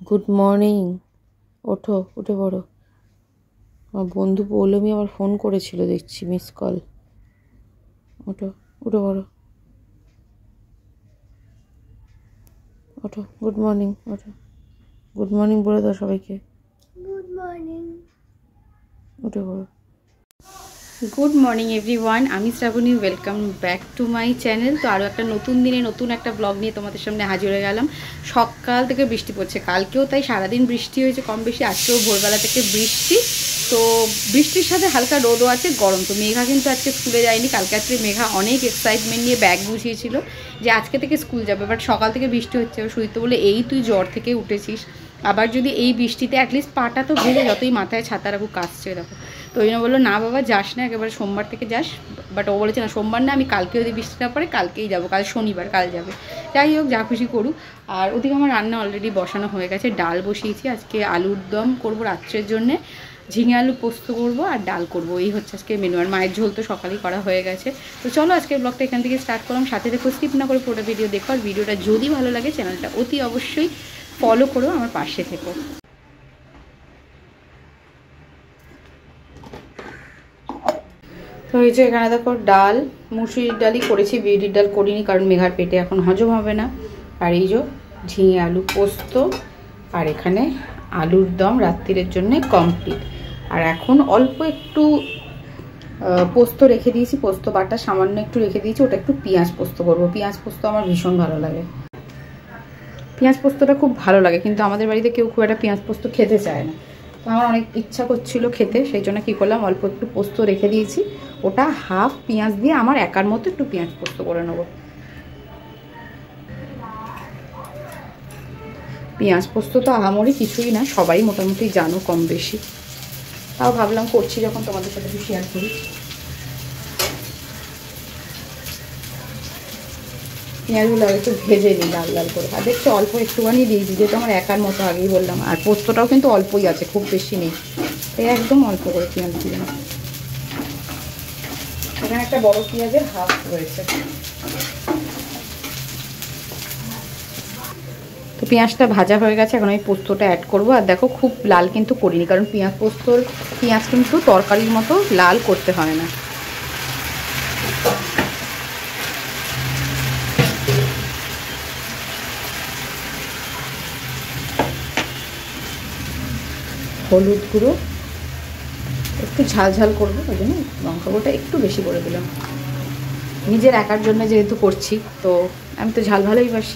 Good morning. ওঠো, উঠে পড়ো। আমার বন্ধু পৌলমি আবার ফোন করেছিল, দেখছি মিস কল। ওঠো, উঠে পড়ো, ওঠো। গুড মর্নিং, ওঠো। গুড মর্নিং বলে দাও সবাইকে। Good morning. উঠে পড়ো। গুড মর্নিং এভরিওয়ান, আমি Shrabani. Welcome back to my channel. তো আরও একটা নতুন দিনে নতুন একটা ব্লগ নিয়ে তোমাদের সামনে হাজির হয়ে গেলাম। সকাল থেকে বৃষ্টি পড়ছে, কালকেও তাই সারাদিন বৃষ্টি হয়েছে কম বেশি, আজকেও ভোরবেলা থেকে বৃষ্টি। তো বৃষ্টির সাথে হালকা রোদও আছে, গরম। তো মেঘা কিন্তু আজকে স্কুলে যায়নি। কালকে আজকে মেঘা অনেক এক্সাইটমেন্ট নিয়ে ব্যাগ গুছিয়েছিল যে আজকে থেকে স্কুল যাবে, বাট সকাল থেকে বৃষ্টি হচ্ছে। সুজিত বলে, এই তুই জ্বর থেকে উঠেছিস, আবার যদি এই বৃষ্টিতে অ্যাটলিস্ট পাটা তো ভেজে, যতই মাথায় ছাতা রাখুক কাশছে দেখো। তো ওই জন্য বললো, না বাবা যাস না, একেবারে সোমবার থেকে যাস। বাট ও বলেছে না, সোমবার না, আমি কালকে যদি বৃষ্টি না পড়ে কালকেই যাবো, কাল শনিবার, কাল যাবে। যাই হোক, যা খুশি করুক। আর ওদিকে আমার রান্না অলরেডি বসানো হয়ে গেছে, ডাল বসিয়েছি। আজকে আলুর দম করবো রাত্রের জন্যে, ঝিঙে আলু পোস্ত করবো আর ডাল করবো, এই হচ্ছে আজকে মেনু। আর মায়ের ঝোল তো সকালেই করা হয়ে গেছে। তো চলো আজকের ব্লগটা এখান থেকে স্টার্ট করলাম। সাথে দেখো, স্কিপ না করে পুরো ভিডিও দেখো। আর ভিডিওটা যদি ভালো লাগে চ্যানেলটা অতি অবশ্যই ফলো করো, আমার পাশে থেকো। তো এই যে এখানে দেখো ডাল, মুসুরির ডালই করেছি, বিউলির ডাল করিনি, কারণ মেঘার পেটে এখন হজম হবে না। আর এই যে ঝিঙে আলু পোস্ত, আর এখানে আলুর দম রাত্রিরের জন্য কমপ্লিট। আর এখন অল্প একটু পোস্ত রেখে দিয়েছি, পোস্ত বাটা সামান্য একটু রেখে দিয়েছি, ওটা একটু পেঁয়াজ পোস্ত করবো। পেঁয়াজ পোস্ত আমার ভীষণ ভালো লাগে, পেঁয়াজ পোস্তটা খুব ভালো লাগে, কিন্তু আমাদের বাড়িতে কেউ খুব একটা পেঁয়াজ পোস্ত খেতে চায় না। তো আমার অনেক ইচ্ছা করছিল খেতে, সেই জন্য কী করলাম, অল্প একটু পোস্ত রেখে দিয়েছি, ওটা হাফ পেঁয়াজ দিয়ে আমার একার মতো একটু পেঁয়াজ পোস্ত করে নেবো। পেঁয়াজ পোস্ত তো আহামরি কিছুই না, সবাই মোটামুটি জানো কম বেশি, তাও ভাবলাম করছি যখন তোমাদের সাথে একটু শেয়ার করি। পেঁয়াজগুলো একটু ভেজে নিই লাল লাল করে। আর দেখছি অল্প একটুখানি দিয়েছি, যেহেতু আমার একার মতো আগেই বললাম। আর পোস্তটাও কিন্তু অল্পই আছে, খুব বেশি নেই, এই একদম অল্প করে পেঁয়াজ দিলাম। এখানে একটা বড় পেঁয়াজের হাফ রয়েছে। তো পেঁয়াজটা ভাজা হয়ে গেছে, এখন আমি পোস্তটা অ্যাড করবো। আর দেখো, খুব লাল কিন্তু করিনি, কারণ পেঁয়াজ কিন্তু তরকারির মতো লাল করতে হয় না। হলুদ গুঁড়ো একটু ঝাল ঝাল করবো, ওই জন্য লঙ্কা গুঁড়োটা একটু বেশি করে দিলাম। নিজের একার জন্য যেহেতু করছি, তো আমি তো ঝাল ভালোই বাসি।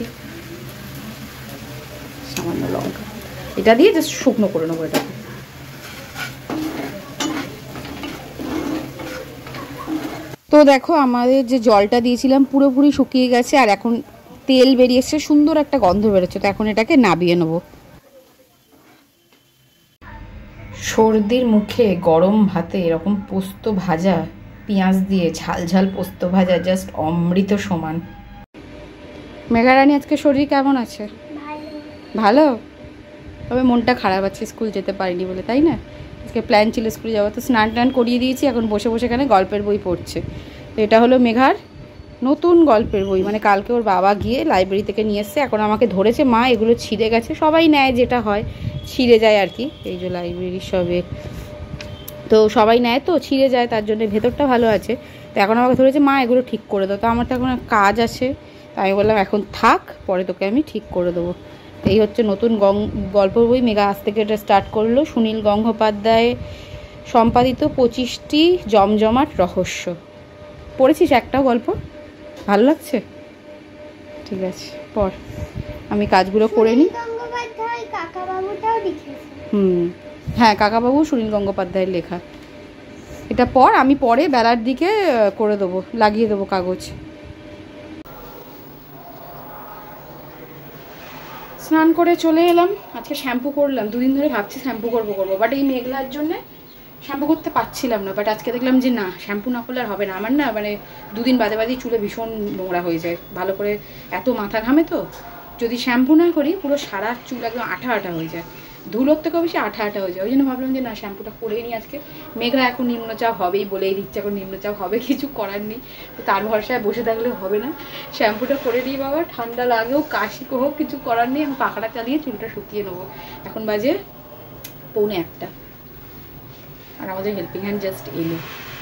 সামান্য লঙ্কা, এটা দিয়ে জাস্ট শুকনো করে নেবো এটাকে। তো দেখো, আমাদের যে জলটা দিয়েছিলাম পুরোপুরি শুকিয়ে গেছে, আর এখন তেল বেরিয়েছে, সুন্দর একটা গন্ধ বেরোচ্ছে। তো এখন এটাকে নাবিয়ে নেবো। সর্দির মুখে গরম ভাতে এরকম পোস্ত ভাজা, পেঁয়াজ দিয়ে ঝাল ঝাল পোস্ত ভাজা, জাস্ট অমৃত সমান। মেঘারানী আজকে শরীর কেমন আছে? ভালো, তবে মনটা খারাপ আছে, স্কুল যেতে পারিনি বলে, তাই না? আজকে প্ল্যান ছিল স্কুলে যাবো। তো স্নান টান করিয়ে দিয়েছি, এখন বসে বসে এখানে গল্পের বই পড়ছে। তো এটা হলো মেঘার নতুন গল্পের বই, মানে কালকে ওর বাবা গিয়ে লাইব্রেরি থেকে নিয়ে এসছে। এখন আমাকে ধরেছে, মা এগুলো ছিঁড়ে গেছে, সবাই নেয়, যেটা হয় ছিঁড়ে যায় আর কি। এই যে লাইব্রেরির সবে, তো সবাই নেয় তো ছিঁড়ে যায়, তার জন্য ভেতরটা ভালো আছে। তো এখন আমাকে ধরেছে, মা এগুলো ঠিক করে দাও। তো আমার তো এখন কাজ আছে, তাই আমি বললাম এখন থাক, পরে তোকে আমি ঠিক করে দেবো। এই হচ্ছে নতুন গল্প বই, মেঘা আজ থেকে এটা স্টার্ট করলো। সুনীল গঙ্গোপাধ্যায় সম্পাদিত 25টি জমজমাট রহস্য। পড়েছিস একটাও গল্প? ভালো লাগছে? ঠিক আছে, পর, আমি কাজগুলো করে নিই। হ্যাঁ, কাকাবাবু সুনীল গঙ্গোপাধ্যায়ের লেখা। এটা পর, আমি পরে বেলার দিকে করে দেবো, লাগিয়ে দেবো কাগজ। স্নান করে চলে এলাম, আজকে শ্যাম্পু করলাম। দুদিন ধরে ভাবছি শ্যাম্পু করবো, বাট এই মেঘলার জন্যে শ্যাম্পু করতে পারছিলাম না। বাট আজকে দেখলাম যে না, শ্যাম্পু না করলে আর হবে না। আমার না মানে দুদিন বাদে বাদেই চুলে ভীষণ নোংরা হয়ে যায়, ভালো করে এত মাথা ঘামে, তো যদি শ্যাম্পু না করি পুরো সারা চুল একদম আঠা আঠা হয়ে যায়, ধুলোর থেকেও বেশি আঠা আঠা হয়ে যায়। ওই জন্য ভাবলাম যে না, শ্যাম্পুটা করেই নি আজকে। মেঘলা এখন নিম্নচাপ হবেই বলেই দিচ্ছে, এখন নিম্নচাপ হবে, কিছু করার নেই, তো তার ভরসায় বসে থাকলে হবে না। শ্যাম্পুটা করে নিই বাবা, ঠান্ডা লাগেও কাশি হোক কিছু করার নেই, এখন পাখাটা চালিয়ে চুলটা শুকিয়ে নেবো। এখন বাজে 1:45 আর আমাদের হেল্পিং হ্যান্ড জাস্ট এলো।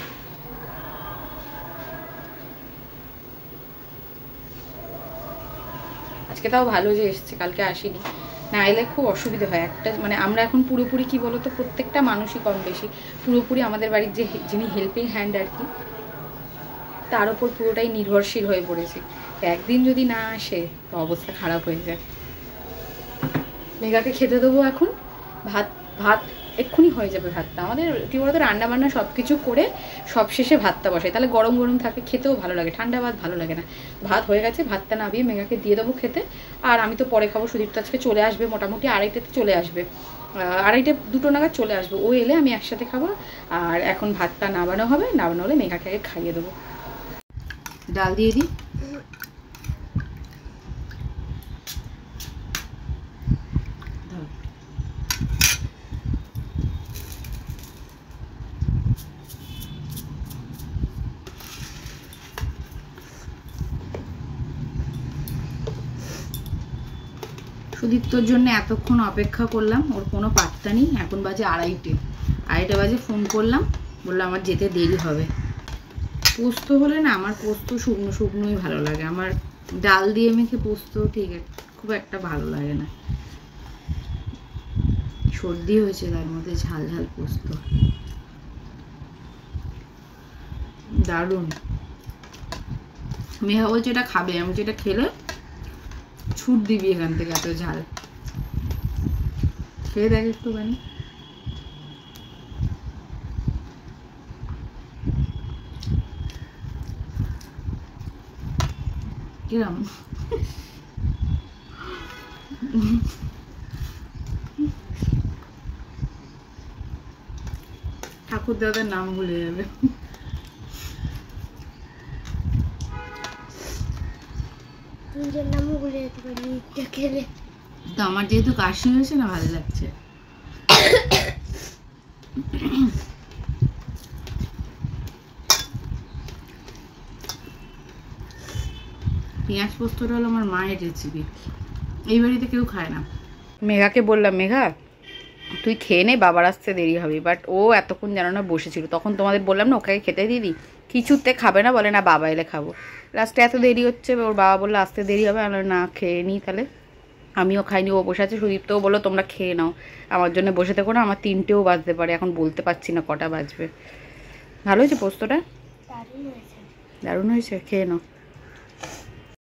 আজকে তাও ভালো যে এসছে, কালকে আসেনি, না এলে খুব অসুবিধা হয় একটা। মানে আমরা এখন পুরোপুরি কি বলতো, প্রত্যেকটা মানুষই কম বেশি পুরোপুরি আমাদের বাড়ির যে যিনি হেল্পিং হ্যান্ড আর কি, তার ওপর পুরোটাই নির্ভরশীল হয়ে পড়েছে। একদিন যদি না আসে তো অবস্থা খারাপ হয়ে যায়। মেঘাকে খেতে দেবো এখন, ভাত ভাত এক্ষুনি হয়ে যাবে। ভাতটা আমাদের কী বলতো, রান্না বান্না সব কিছু করে সব শেষে ভাতটা বসাই, তাহলে গরম গরম থাকে, খেতেও ভালো লাগে। ঠান্ডা ভাত ভালো লাগে না। ভাত হয়ে গেছে, ভাতটা নামিয়ে মেঘাকে দিয়ে দেবো খেতে। আর আমি তো পরে খাবো। সুদীপ তো আজকে চলে আসবে, মোটামুটি 2:30-তে চলে আসবে, 2:30-2 নাগাদ চলে আসবে। ও এলে আমি একসাথে খাবো। আর এখন ভাতটা নামানো হবে, নামানো হলে মেঘাকে আগে খাইয়ে দেবো। ডাল দিয়ে দিই। সুদীপ্তর জন্য এতক্ষণ অপেক্ষা করলাম, ওর কোনো পাত্তা নেই। এখন বাজে 2:30 বাজে, ফোন করলাম, বললাম আমার যেতে দেরি হবে। পোস্ত হলে না, আমার পোস্ত শুকনো শুকনোই ভালো লাগে, আমার ডাল দিয়ে মেখে পোস্ত ঠিক খুব একটা ভালো লাগে না। সর্দি হয়েছে, তার মধ্যে ঝাল ঝাল পোস্ত দারুণ। মেহা বলছে এটা খাবে, আমি যেটা খেলে ছুট দিবি এখান থেকে, এত ঝাল। খেয়ে দেখ একটুখানি। কিরম ঠাকুর দাদার নাম ভুলে যাবে। নিজের নামও ভুলে যেতে পারি খেলে। তো আমার যেহেতু কাশি হয়েছে না, ভালো লাগছে। পেঁয়াজ পোস্তটা হলো আমার মায়ের রেসিপি, এই বাড়িতে কেউ খায় না। মেঘাকে বললাম, মেঘা তুই খেয়ে নে, বাবার আসতে দেরি হবে। বাট ও এতক্ষণ যেন না বসেছিল, তখন তোমাদের বললাম না ওকে খেতে দিদি, কিছুতে খাবে না, বলে না বাবা এলে খাবো। লাস্টে এত দেরি হচ্ছে, ওর বাবা বললো আসতে দেরি হবে, আমরা না খেয়ে নিই তাহলে। আমিও খাইনি, ও বসে আছে। সুদীপ্তও বললো তোমরা খেয়ে নাও, আমার জন্য বসে থেকো না, আমার 3টেও বাজতে পারে, এখন বলতে পারছি না কটা বাজবে। ভালো হয়েছে পোস্তটা, দারুণ হয়েছে, খেয়ে নাও।